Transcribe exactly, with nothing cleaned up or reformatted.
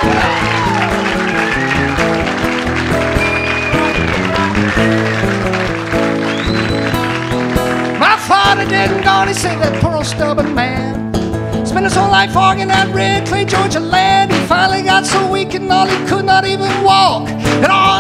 My father didn't go, he said that poor old stubborn man spent his whole life hogging that red clay Georgia land. He finally got so weak and all he could not even walk, and all